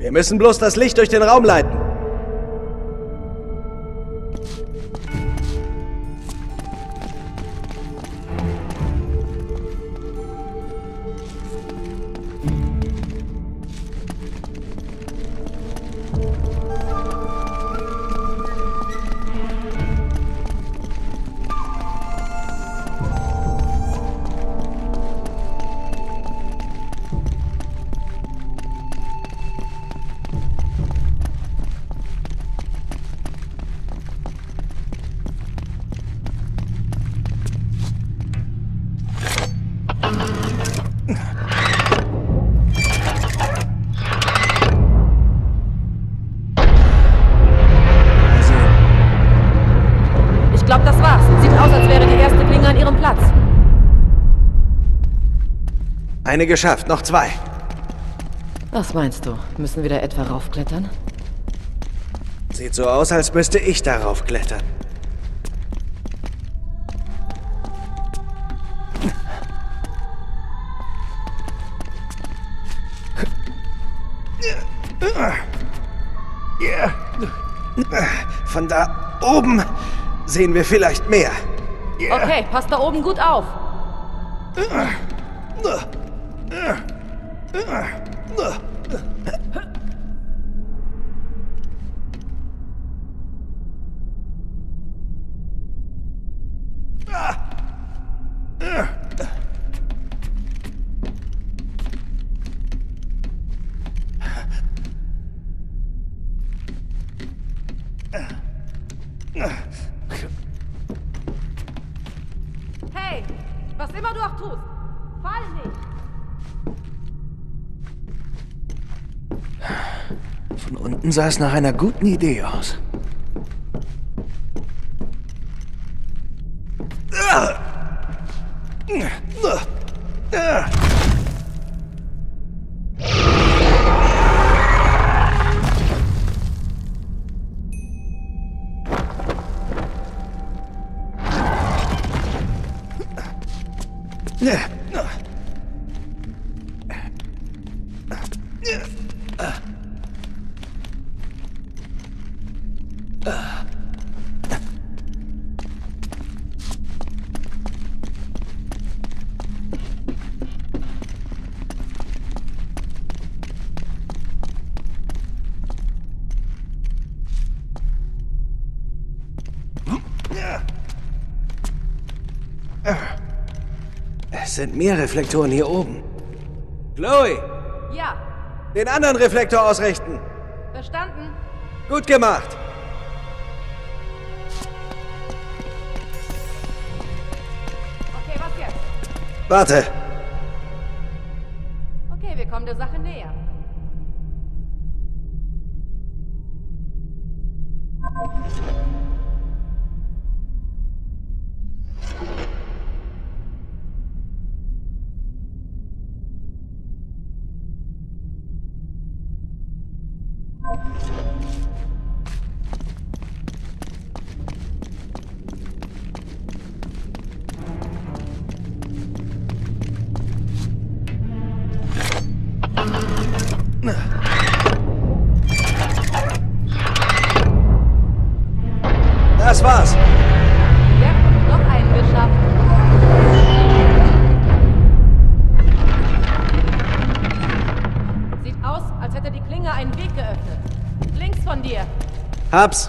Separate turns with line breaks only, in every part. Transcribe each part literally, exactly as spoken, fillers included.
Wir müssen bloß das Licht durch den Raum leiten.
Ich glaube, das war's. Sieht aus, als wäre die erste Klinge an ihrem Platz.
Eine geschafft, noch zwei.
Was meinst du? Müssen wir da etwa raufklettern?
Sieht so aus, als müsste ich darauf klettern. Von da oben sehen wir vielleicht mehr.
Okay, passt da oben gut auf. Hey, was immer du auch tust, fall nicht!
Von unten sah es nach einer guten Idee aus. Es sind mehr Reflektoren hier oben. Chloe!
Ja,
Den anderen Reflektor ausrichten!
verstanden?
Gut gemacht!
Okay, was jetzt?
Warte!
Okay, wir kommen der Sache näher.
Das war's!
Ja, noch einen geschafft. Sieht aus, als hätte die Klinge einen Weg geöffnet. Links von dir.
Hab's!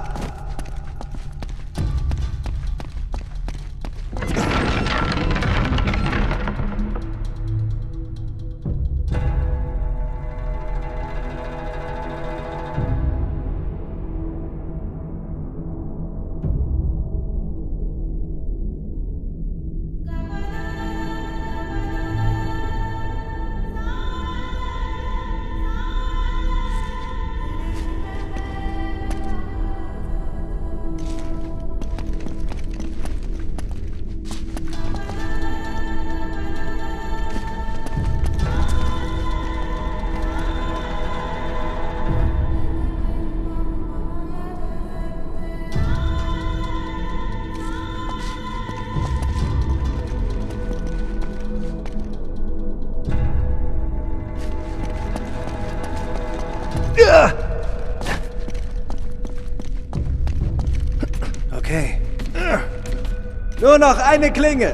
Okay. Nur noch eine Klinge.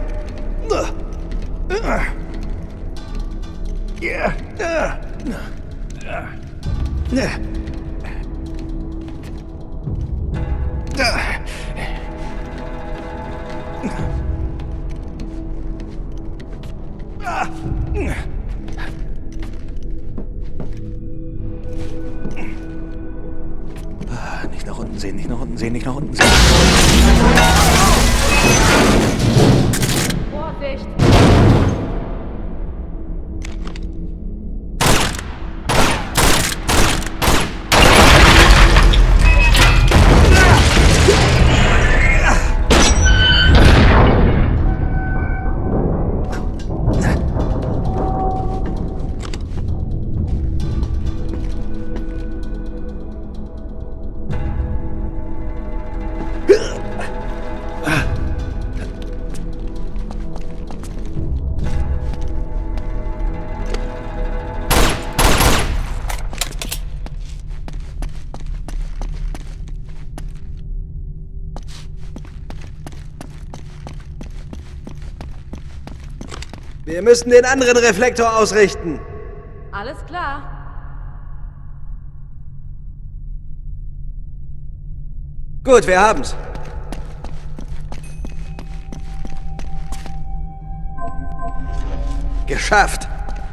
Nicht nach unten sehen, nicht nach unten sehen, nicht nach unten sehen.
Vorsicht!
Wir müssen den anderen Reflektor ausrichten.
Alles klar.
Gut, wir haben's. Geschafft.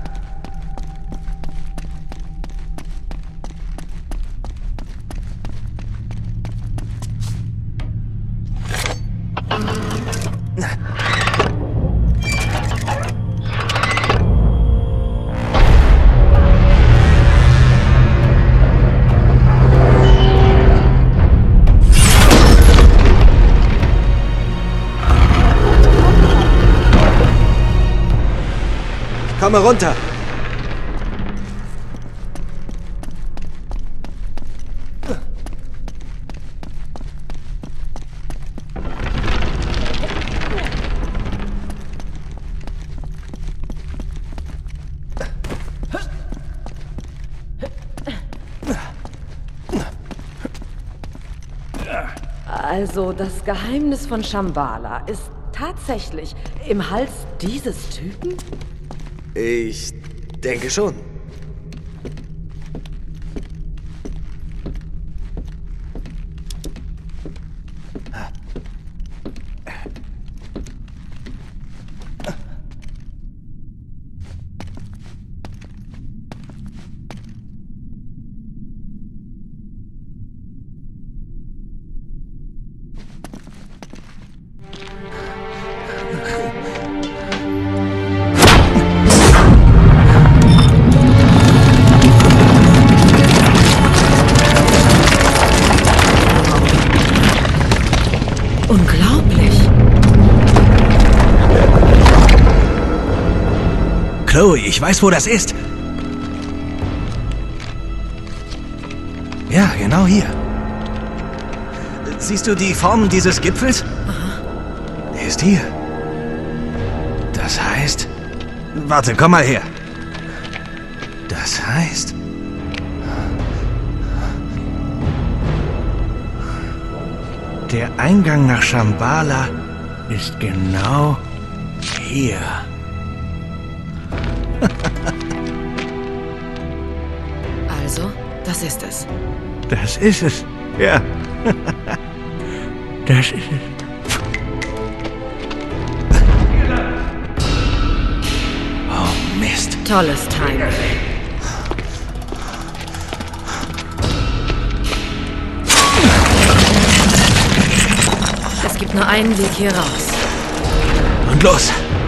Komm mal runter.
Also, das Geheimnis von Shambhala ist tatsächlich im Hals dieses Typen?
Ich denke schon.
Unglaublich.
Chloe, ich weiß, wo das ist. Ja, genau hier. Siehst du die Form dieses Gipfels?
Aha.
Der ist hier. Das heißt... Warte, komm mal her. Das heißt... Der Eingang nach Shambhala ist genau hier.
Also, das ist es.
Das ist es, ja. Das ist es. Oh, Mist.
Tolles Timing. Es gibt nur einen Weg hier raus.
Und los.